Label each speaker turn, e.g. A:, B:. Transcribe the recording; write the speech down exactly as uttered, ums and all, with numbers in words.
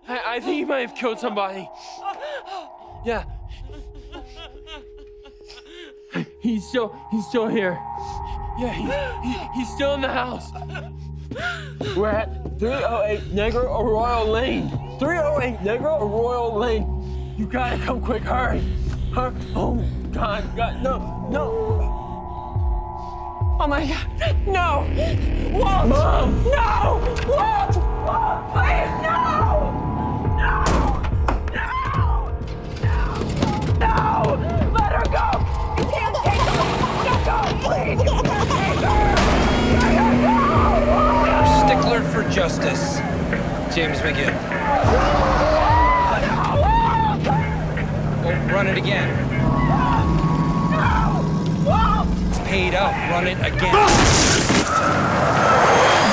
A: I, I think he might have killed somebody. Yeah. He's still, he's still here. Yeah, he, he, he's still in the house. We're at three oh eight Negro Arroyo Lane. three oh eight Negro Arroyo Lane. You gotta come quick, hurry. Hurry. Oh, God, God, no, no. Oh my God, no! Walt! Mom! No! Walt! Walt, please, no! No! No! No! No! Let her go! You can't take her! Let go, please! You can't take her! Let her go!
B: Our stickler for justice, James McGill.
A: No! Walt!
B: Oh, run it again.
A: No! Walt!
B: It's paid up. Run it again.